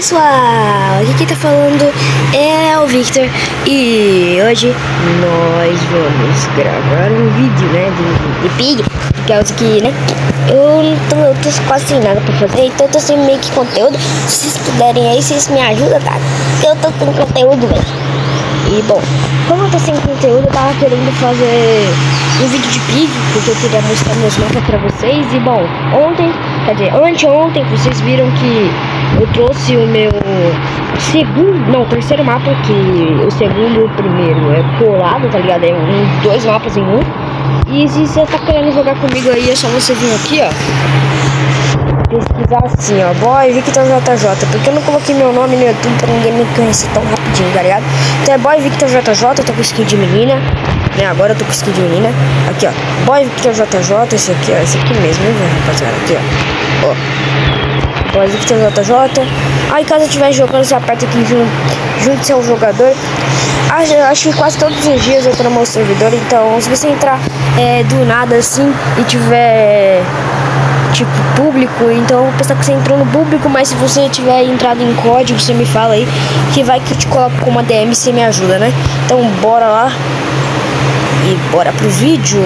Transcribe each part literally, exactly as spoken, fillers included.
pessoal, aqui quem tá falando é o Victor e hoje nós vamos gravar um vídeo, né, de, de pig, por causa que, né, eu, não tô, eu tô quase sem nada pra fazer, então eu tô sem meio que conteúdo. Se vocês puderem aí, vocês me ajudam, tá? Eu tô sem conteúdo, velho. E bom, como eu tô sem conteúdo, eu tava querendo fazer um vídeo de pig, porque eu queria mostrar meus mapas pra vocês. E bom, ontem, quer dizer, anteontem, vocês viram que eu trouxe o meu segundo, não, terceiro mapa, que o segundo e o primeiro é colado, tá ligado? É um, dois mapas em um. E se você tá querendo jogar comigo aí, é só você vir aqui, ó, pesquisar assim, ó, Boy Victor J J, porque eu não coloquei meu nome no YouTube pra ninguém me conhecer tão rapidinho, tá ligado? Então é Boy Victor J J, eu tô com skin de menina, né? Agora eu tô com skin de menina. Aqui, ó, Boy Victor J J, esse aqui, ó, esse aqui mesmo, né, rapaziada? Aqui, ó, ó, Boy Victor J J. Aí caso eu estiver jogando, você aperta aqui junto, junto seu jogador. Acho, acho que quase todos os dias eu tô no meu servidor, então se você entrar é, do nada assim e tiver tipo público, então eu vou pensar que você entrou no público, mas se você tiver entrado em código, você me fala aí, que vai que eu te coloco com uma D M e você me ajuda, né? Então bora lá e bora pro vídeo.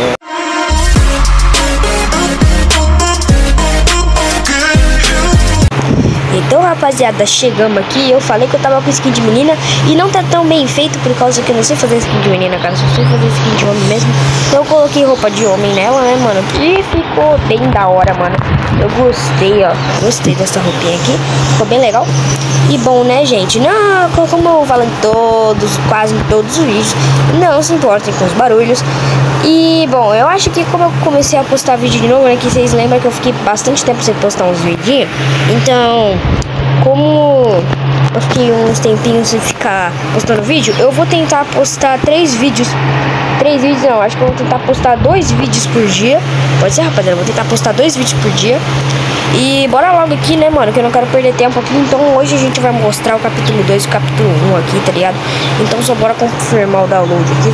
Então, rapaziada, chegamos aqui. Eu falei que eu tava com skin de menina e não tá tão bem feito por causa que eu não sei fazer skin de menina, cara. Só sei fazer skin de homem mesmo. Então eu coloquei roupa de homem nela, né, mano? E ficou bem da hora, mano. Eu gostei, ó. Gostei dessa roupinha aqui. Ficou bem legal. E bom, né, gente? Não, como eu falo em todos, quase em todos os vídeos, não se importem com os barulhos. E bom, eu acho que como eu comecei a postar vídeo de novo, né, que vocês lembram que eu fiquei bastante tempo sem postar uns vidinhos. Então, como eu fiquei uns tempinhos sem ficar postando vídeo, eu vou tentar postar três vídeos. Três vídeos não, acho que eu vou tentar postar dois vídeos por dia. Pode ser, rapaziada, eu vou tentar postar dois vídeos por dia. E bora logo aqui, né, mano, que eu não quero perder tempo aqui. Então hoje a gente vai mostrar o capítulo dois e o capítulo um aqui, tá ligado? Então só bora confirmar o download aqui.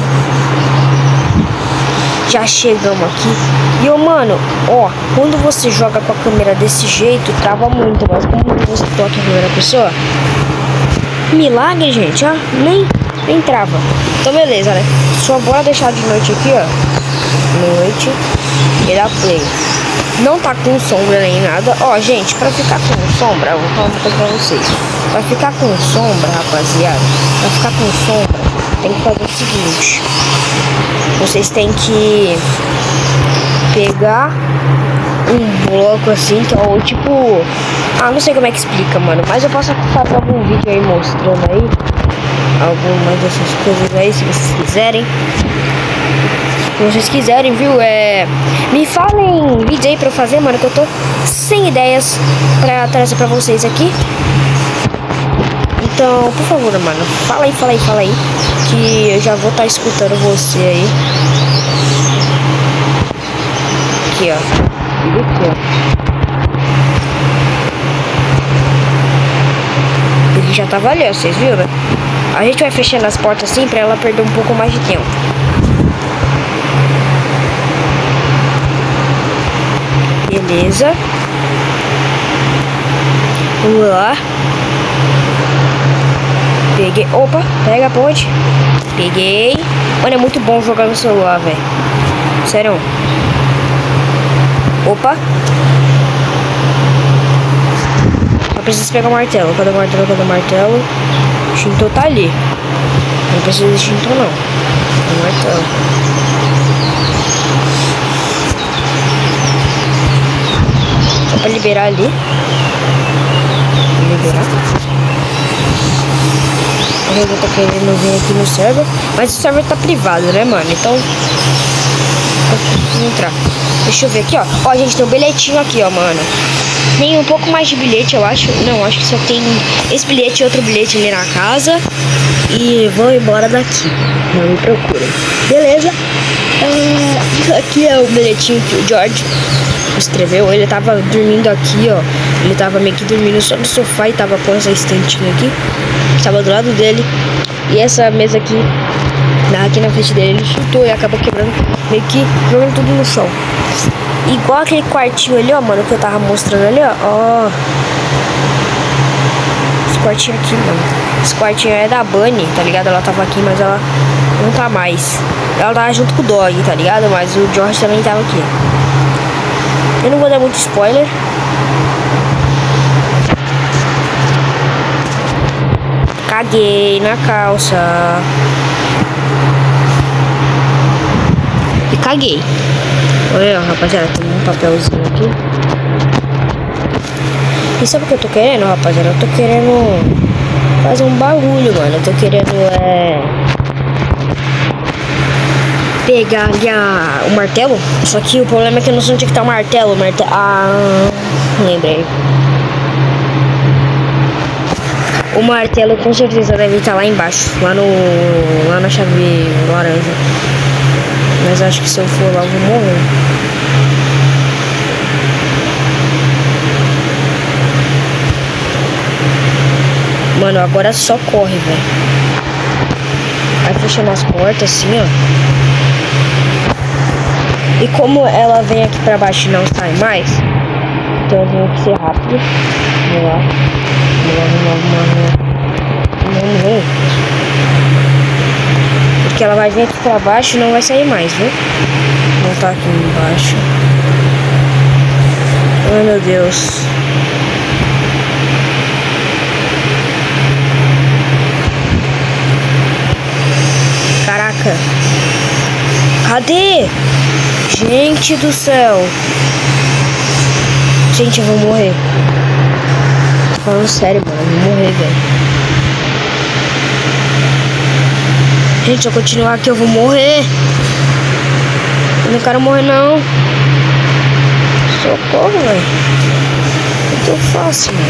Já chegamos aqui. E ô, mano, ó, quando você joga com a câmera desse jeito, trava muito. Mas como você toca em primeira pessoa, milagre, gente, ó, nem, nem trava. Então beleza, né? Só bora deixar de noite aqui, ó. Noite. E dá play. Não tá com sombra nem nada. Ó, gente, pra ficar com sombra, eu vou falar uma coisa pra vocês. Pra ficar com sombra, rapaziada, pra ficar com sombra, tem que fazer o seguinte. Vocês têm que pegar um bloco assim, que é o tipo... Ah, não sei como é que explica, mano, mas eu posso fazer algum vídeo aí mostrando aí algumas dessas coisas aí, se vocês quiserem. Se vocês quiserem, viu? É... Me falem vídeo aí pra eu fazer, mano, que eu tô sem ideias pra trazer pra vocês aqui. Então, por favor, mano, fala aí, fala aí, fala aí, que eu já vou estar tá escutando você aí. Aqui, ó. Aqui, ó. Ele já tá valendo, vocês viram, né? A gente vai fechando as portas assim pra ela perder um pouco mais de tempo. Beleza. Vamos lá. Peguei. Opa, pega a ponte. Peguei. Mano, é muito bom jogar no celular, velho. Sério. Opa. Só preciso pegar o martelo. Cadê o martelo? Cadê o martelo? O extintor tá ali. Não precisa de extintor, não. O martelo. Só pra liberar ali. Liberar. Eu tô querendo vir aqui no server, mas o server tá privado, né, mano? Então eu preciso entrar. Deixa eu ver aqui, ó. Ó, gente, tem um bilhetinho aqui, ó, mano. Tem um pouco mais de bilhete, eu acho. Não, acho que só tem esse bilhete e outro bilhete ali na casa. E vou embora daqui. Não me procurem. Beleza? É, aqui é o bilhetinho que o George escreveu. Ele tava dormindo aqui, ó. Ele tava meio que dormindo só no sofá e tava com essa estantinha aqui. Tava do lado dele. E essa mesa aqui, aqui na frente dele, ele chutou e acabou quebrando, meio que jogando tudo no chão. Igual aquele quartinho ali, ó, mano, que eu tava mostrando ali, ó. Ó. quartinho aqui, mano. Esse quartinho é da Bunny, tá ligado? Ela tava aqui, mas ela não tá mais. Ela tava junto com o Dog, tá ligado? Mas o George também tava aqui. Eu não vou dar muito spoiler. Caguei na calça. E caguei. Olha, rapaziada, tem um papelzinho aqui. E sabe o que eu tô querendo, rapaziada? Eu tô querendo fazer um bagulho, mano. Eu tô querendo, é... pegar ali a... o martelo. Só que o problema é que eu não sei onde é que tá o martelo. O martelo... Ah... lembrei. O martelo com certeza deve estar lá embaixo. Lá no... lá na chave laranja. Mas acho que se eu for lá eu vou morrer. Mano, agora só corre, velho. Vai fechando as portas assim, ó. E como ela vem aqui pra baixo e não sai mais, então eu tenho que ser rápido. Vamos lá. Vamos lá, vamos lá, vamos lá. Vamos ver. Porque ela vai vir aqui pra baixo e não vai sair mais, viu? Vou voltar aqui embaixo. Ai, meu Deus. Caraca. Cadê? Gente do céu. Gente, eu vou morrer. Tô falando sério, mano. Eu vou morrer, velho. Gente, se eu continuar aqui, eu vou morrer. Eu não quero morrer, não. Socorro, velho. O que eu faço, mano?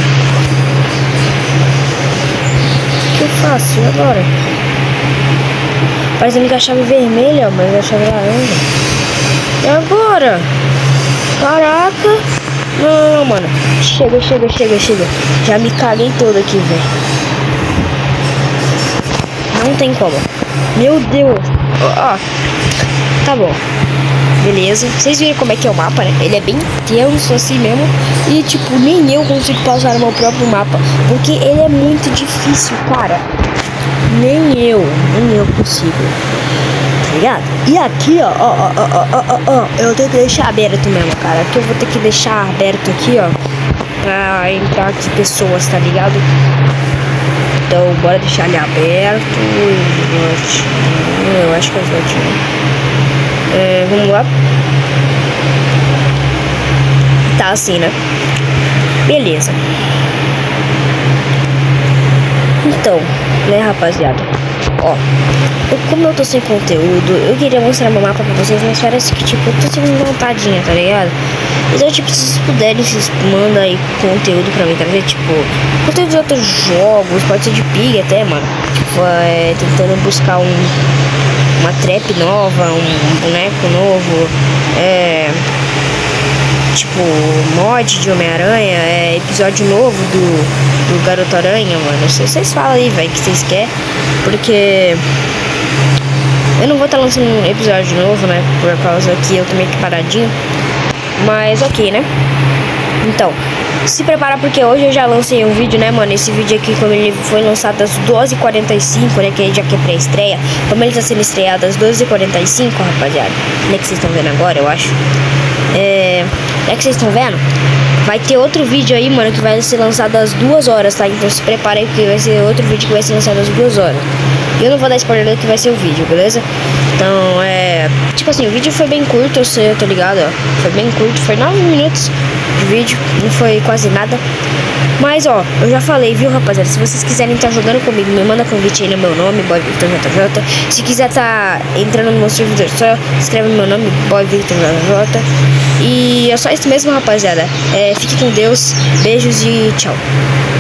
O que eu faço? E agora? Parecendo que a chave vermelha, mas a chave laranja. E agora? Caraca. Não, não, não, mano. Chega, chega, chega, chega. Já me caguei todo aqui, velho. Não tem como. Meu Deus. Ó, ó. Tá bom. Beleza. Vocês viram como é que é o mapa, né? Ele é bem tenso assim mesmo. E, tipo, nem eu consigo passar no meu próprio mapa. Porque ele é muito difícil, cara. Nem eu, nem eu consigo. Tá ligado? E aqui, ó, ó, ó, ó, ó, ó, ó, eu tenho que deixar aberto mesmo, cara. Aqui eu vou ter que deixar aberto aqui, ó, pra entrar aqui pessoas, tá ligado? Então, bora deixar ele aberto. Eu acho que é slot. É, vamos lá. Tá assim, né? Beleza. Então, né, rapaziada? Ó, eu, como eu tô sem conteúdo, eu queria mostrar meu mapa pra vocês, mas parece que, tipo, eu tô sem vontadinha, tá ligado? Então, tipo, se vocês puderem, vocês mandam aí conteúdo pra mim, trazer, tipo, conteúdo de outros jogos, pode ser de pig até, mano. Tipo, é, tentando buscar um, uma trap nova, um boneco novo, é... tipo, mod de Homem-Aranha, é episódio novo do, do Garoto Aranha, mano. Vocês falam aí, velho, que vocês querem. Porque eu não vou estar lançando um episódio novo, né? Por causa que eu tô meio que paradinho. Mas ok, né? Então, se prepara porque hoje eu já lancei um vídeo, né, mano? Esse vídeo aqui, como ele foi lançado às doze e quarenta e cinco, né? Que já que é pré-estreia. Como ele tá sendo estreado às doze e quarenta e cinco, rapaziada. Né, que vocês estão vendo agora, eu acho. É... É que vocês estão vendo? Vai ter outro vídeo aí, mano, que vai ser lançado às duas horas, tá? Então se prepare aí, porque vai ser outro vídeo que vai ser lançado às duas horas. E eu não vou dar spoiler do que vai ser o vídeo, beleza? Então, é... tipo assim, o vídeo foi bem curto, eu sei, eu tô ligado, ó. Foi bem curto, foi nove minutos de vídeo, não foi quase nada. Mas, ó, eu já falei, viu, rapaziada? Se vocês quiserem estar jogando comigo, me manda convite aí no meu nome, Boy Victor J J. Se quiser estar entrando no meu servidor, só escreve no meu nome, Boy Victor J J. E é só isso mesmo, rapaziada. É, fique com Deus, beijos e tchau.